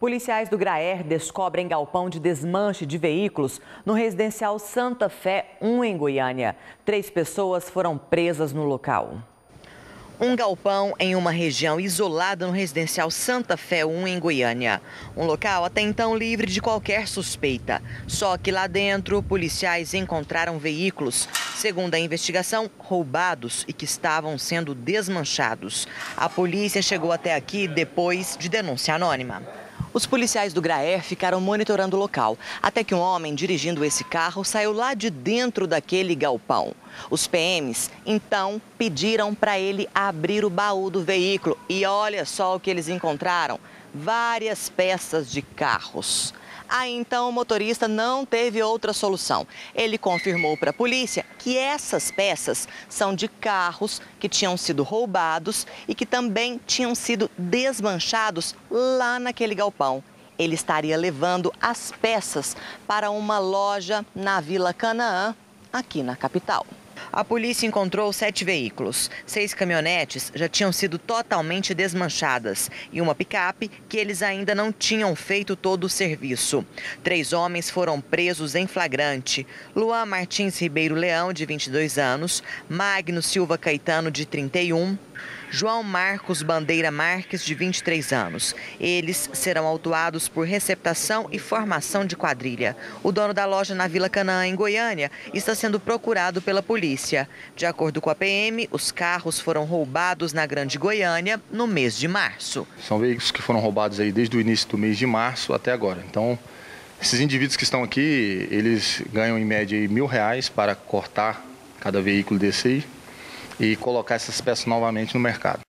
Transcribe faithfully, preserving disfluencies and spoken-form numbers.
Policiais do Graer descobrem galpão de desmanche de veículos no residencial Santa Fé um, em Goiânia. Três pessoas foram presas no local. Um galpão em uma região isolada no residencial Santa Fé um, em Goiânia. Um local até então livre de qualquer suspeita. Só que lá dentro, policiais encontraram veículos, segundo a investigação, roubados e que estavam sendo desmanchados. A polícia chegou até aqui depois de denúncia anônima. Os policiais do Graer ficaram monitorando o local, até que um homem dirigindo esse carro saiu lá de dentro daquele galpão. Os P Ms, então, pediram para ele abrir o baú do veículo e olha só o que eles encontraram, várias peças de carros. Aí, então, o motorista não teve outra solução. Ele confirmou para a polícia que essas peças são de carros que tinham sido roubados e que também tinham sido desmanchados lá naquele galpão. Ele estaria levando as peças para uma loja na Vila Canaã, aqui na capital. A polícia encontrou sete veículos. Seis caminhonetes já tinham sido totalmente desmanchadas e uma picape que eles ainda não tinham feito todo o serviço. Três homens foram presos em flagrante. Luan Martins Ribeiro Leão, de vinte e dois anos, Magno Silva Caetano, de trinta e um, João Marcos Bandeira Marques, de vinte e três anos. Eles serão autuados por receptação e formação de quadrilha. O dono da loja na Vila Canaã, em Goiânia, está sendo procurado pela polícia. De acordo com a P M, os carros foram roubados na Grande Goiânia no mês de março. São veículos que foram roubados aí desde o início do mês de março até agora. Então, esses indivíduos que estão aqui, eles ganham em média aí mil reais para cortar cada veículo desse aí e colocar essas peças novamente no mercado.